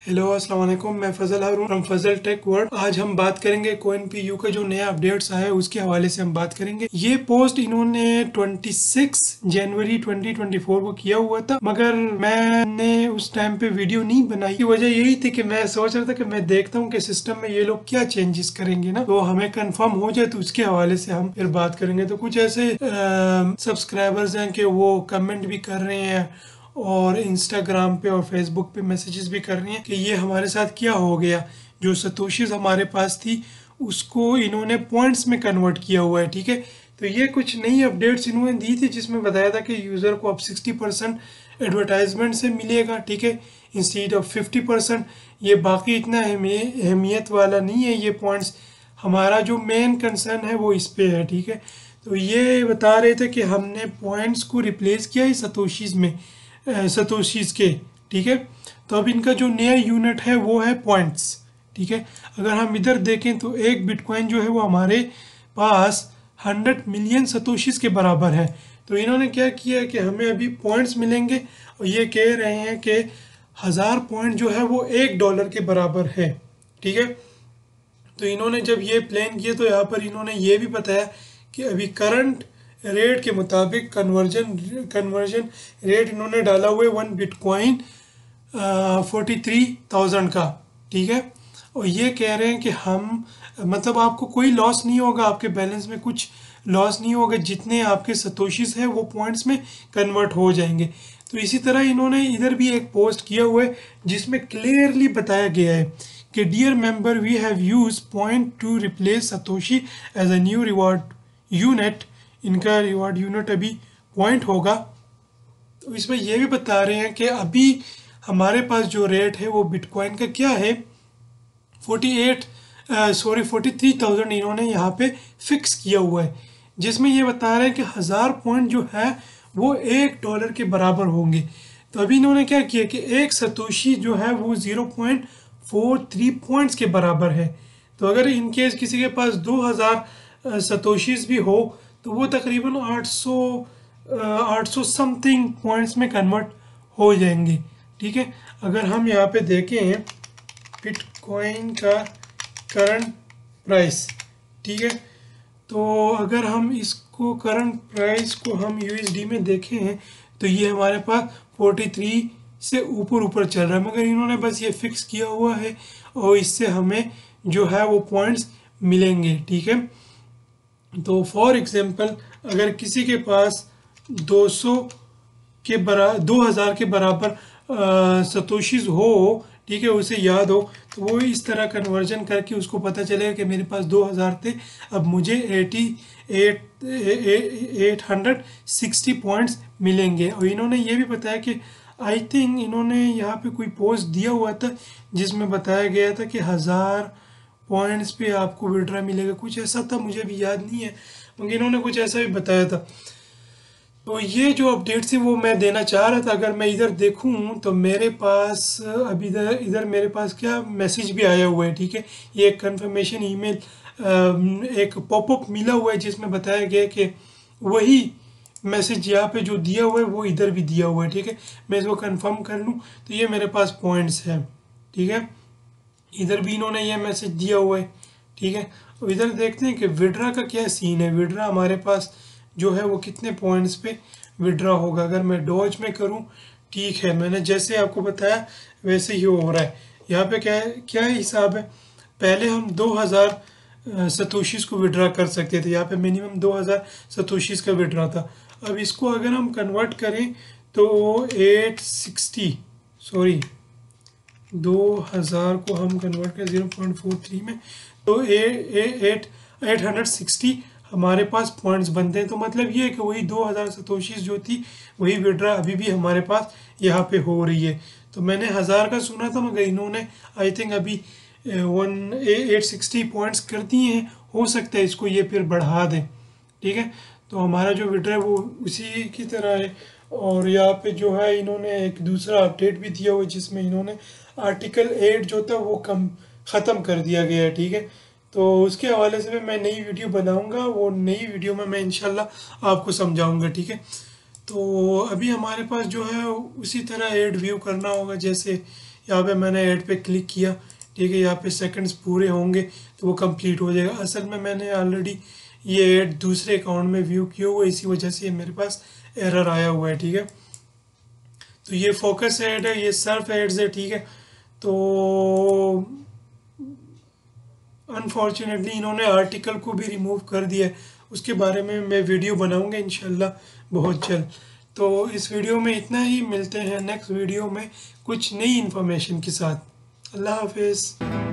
Hello अस्सलाम वालेकुम, मैं Fazal Haroon from Fazal tech world. आज हम बात करेंगे CoinPU का जो नया अपडेट्स आया है उसके हवाले से हम बात करेंगे। ये पोस्ट इन्होंने 26 जनवरी 2024 को किया हुआ था, मगर मैंने उस टाइम पे वीडियो नहीं बनाई की वजह यही थी कि मैं सोच रहा था कि मैं देखता हूँ कि सिस्टम में ये लोग क्या चेंजेस करेंगे ना, तो हमें कंफर्म हो जाए तो उसके हवाले से हम फिर बात करेंगे। तो कुछ ऐसे सब्सक्राइबर्स हैं कि वो कमेंट भी कर रहे हैं और इंस्टाग्राम पे और फेसबुक पे मैसेजेस भी कर रही हैं कि ये हमारे साथ क्या हो गया, जो सतोशीज हमारे पास थी उसको इन्होंने पॉइंट्स में कन्वर्ट किया हुआ है। ठीक है, तो ये कुछ नई अपडेट्स इन्होंने दी थी जिसमें बताया था कि यूज़र को अब 60% एडवर्टाइजमेंट से मिलेगा। ठीक है, इंस्टीड ऑफ 50%। ये बाकी इतना अहमियत वाला नहीं है ये पॉइंट्स, हमारा जो मेन कंसर्न है वो इस पे है। ठीक है, तो ये बता रहे थे कि हमने पॉइंट्स को रिप्लेस किया है सतोशीज में, सतोशीज के। ठीक है, तो अब इनका जो नया यूनिट है वो है पॉइंट्स। ठीक है, अगर हम इधर देखें तो एक बिटकॉइन जो है वो हमारे पास 100 मिलियन सतोशीज के बराबर है। तो इन्होंने क्या किया है कि हमें अभी पॉइंट्स मिलेंगे और ये कह रहे हैं कि 1000 पॉइंट जो है वो $1 के बराबर है। ठीक है, तो इन्होंने जब ये प्लान किया तो यहाँ पर इन्होंने ये भी बताया कि अभी करंट रेट के मुताबिक कन्वर्जन रेट इन्होंने डाला हुआ है 1 बिटकॉइन 43,000 का। ठीक है, और ये कह रहे हैं कि हम मतलब आपको कोई लॉस नहीं होगा, आपके बैलेंस में कुछ लॉस नहीं होगा, जितने आपके सतोशीज हैं वो पॉइंट्स में कन्वर्ट हो जाएंगे। तो इसी तरह इन्होंने इधर भी एक पोस्ट किया हुआ है जिसमें क्लियरली बताया गया है कि dear member we have use point to replace Satoshi as a new reward unit. इनका रिवॉर्ड यूनिट अभी पॉइंट होगा। तो इसमें यह भी बता रहे हैं कि अभी हमारे पास जो रेट है वो बिटकॉइन का क्या है, 43,000 इन्होंने यहाँ पे फिक्स किया हुआ है, जिसमें ये बता रहे हैं कि 1000 पॉइंट जो है वो $1 के बराबर होंगे। तो अभी इन्होंने क्या किया कि एक सतोशी जो है वो 0.43 पॉइंट्स के बराबर है। तो अगर इनकेस किसी के पास 2000 सतोशीज भी हो तो वो तकरीबन 800 समथिंग पॉइंट्स में कन्वर्ट हो जाएंगे। ठीक है, अगर हम यहाँ पे देखें बिटकॉइन का करंट प्राइस, ठीक है, तो अगर हम इसको करंट प्राइस को हम USD में देखें तो ये हमारे पास 43 से ऊपर चल रहा है, मगर इन्होंने बस ये फिक्स किया हुआ है और इससे हमें जो है वो पॉइंट्स मिलेंगे। ठीक है, तो फॉर एग्जांपल अगर किसी के पास 2000 के बराबर सतोशीज हो, ठीक है, उसे याद हो, तो वो इस तरह कन्वर्जन करके उसको पता चलेगा कि मेरे पास 2000 थे, अब मुझे 860 पॉइंट्स मिलेंगे। और इन्होंने ये भी बताया कि आई थिंक इन्होंने यहाँ पे कोई पोस्ट दिया हुआ था जिसमें बताया गया था कि 1000 पॉइंट्स पे आपको विड्रा मिलेगा, कुछ ऐसा था, मुझे भी याद नहीं है, मगर इन्होंने कुछ ऐसा भी बताया था। तो ये जो अपडेट थी वो मैं देना चाह रहा था। अगर मैं इधर देखूं तो मेरे पास अभी इधर मेरे पास क्या मैसेज भी आया हुआ है। ठीक है, ये एक कंफर्मेशन ईमेल एक पॉपअप मिला हुआ है जिसमें बताया गया कि वही मैसेज यहाँ पे जो दिया हुआ है वो इधर भी दिया हुआ है। ठीक है, मैं इसको कंफर्म कर लूँ तो ये मेरे पास पॉइंट्स हैं। ठीक है, इधर भी इन्होंने ये मैसेज दिया हुआ है। ठीक है, और इधर देखते हैं कि विड्रा का क्या सीन है। विड्रा हमारे पास जो है वो कितने पॉइंट्स पे विड्रा होगा। अगर मैं डॉज में करूं, ठीक है, मैंने जैसे आपको बताया वैसे ही हो रहा है। यहाँ पे क्या हिसाब है, पहले हम 2000 सतोशीज को विड्रा कर सकते थे, यहाँ पे मिनिमम 2000 सतोशीज का विड्रा था। अब इसको अगर हम कन्वर्ट करें तो 2000 को हम कन्वर्ट करें 0.43 में तो 860 हमारे पास पॉइंट्स बनते हैं। तो मतलब ये है कि वही 2000 सतोशीज जो थी वही विड्रा अभी भी हमारे पास यहाँ पे हो रही है। तो मैंने 1000 का सुना था, मगर इन्होंने आई थिंक अभी 860 पॉइंट्स कर दिए हैं, हो सकता है इसको ये फिर बढ़ा दें। ठीक है, तो हमारा जो विड्रा है वो उसी की तरह है। और यहाँ पे जो है इन्होंने एक दूसरा अपडेट भी दिया हुआ है जिसमें इन्होंने आर्टिकल 8 जो था वो ख़त्म कर दिया गया है। ठीक है, तो उसके हवाले से मैं नई वीडियो बनाऊंगा, वो नई वीडियो में मैं इंशाल्लाह आपको समझाऊंगा। ठीक है, तो अभी हमारे पास जो है उसी तरह ऐड व्यू करना होगा, जैसे यहाँ पे मैंने ऐड पे क्लिक किया, ठीक है, यहाँ पे सेकंड्स पूरे होंगे तो वो कंप्लीट हो जाएगा। असल में मैंने ऑलरेडी ये ऐड दूसरे अकाउंट में व्यू किया हुआ, इसी वजह से ये मेरे पास एरर आया हुआ है, ठीक है। तो ये फोकस ऐड है, ये सर्फ एड्स है, ठीक है। तो अनफॉर्चुनेटली इन्होंने आर्टिकल को भी रिमूव कर दिया है, उसके बारे में मैं वीडियो बनाऊंगा इंशाल्लाह बहुत जल्द। तो इस वीडियो में इतना ही, मिलते हैं नेक्स्ट वीडियो में कुछ नई इन्फॉर्मेशन के साथ। अल्लाह हाफिज़।